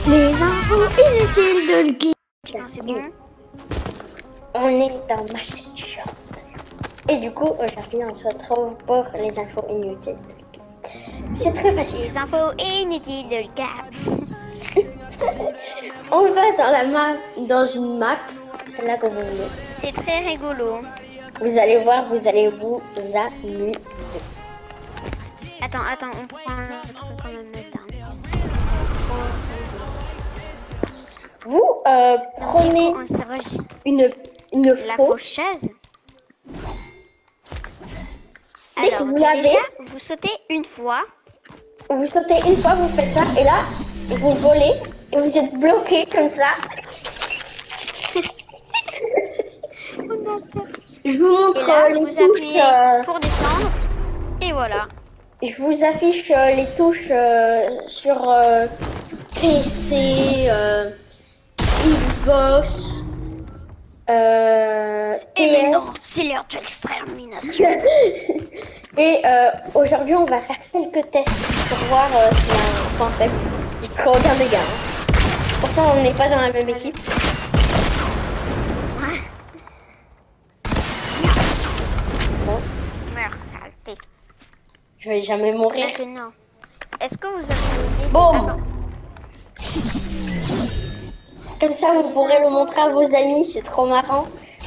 Les infos inutiles de Lucky. C'est bon. On est dans ma short. Et du coup, aujourd'hui, on se retrouve pour les infos inutiles de Lucky. C'est très facile. Les infos inutiles de Lucas. On va dans la map, dans une map, celle-là que vous voulez. C'est très rigolo. Vous allez voir, vous allez vous amuser. Attends, on prend le truc quand même le temps. Vous prenez On se rejoint. une La faux. faucheuse. Dès que Alors, vous l'avez, déjà, vous sautez une fois. vous sautez une fois, vous faites ça, et là, vous volez, et vous êtes bloqué comme ça. Je vous montre Et là, les vous touches. appuyez pour descendre. Et voilà. Je vous affiche les touches sur PC, Xbox, Et maintenant, PS. c'est l'heure de l'extermination. Et aujourd'hui, on va faire quelques tests pour voir s'il y a un point faible. J'ai pris aucun dégât. Hein. Pourtant, on n'est pas dans la même équipe. Bon, Meurs, saleté. je vais jamais mourir. Maintenant, est-ce que vous avez... Boum. Attends. Comme ça, vous pourrez le montrer à vos amis. C'est trop marrant.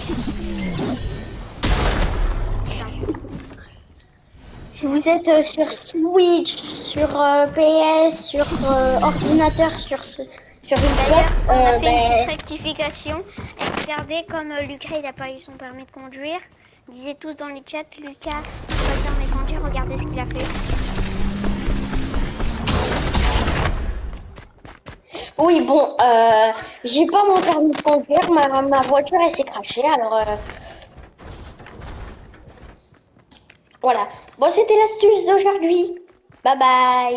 Si vous êtes sur Switch, sur PS, sur ordinateur, sur Xbox, On a fait une petite rectification. Et regardez, comme Lucas, il n'a pas eu son permis de conduire. Disait tous dans les chats, Lucas, il n'a pas le permis de conduire, regardez ce qu'il a fait. oui, bon, j'ai pas mon permis de conduire, ma voiture elle s'est crachée, alors voilà. Bon, c'était l'astuce d'aujourd'hui. Bye bye.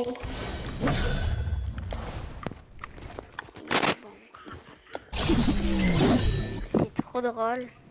C'est trop drôle.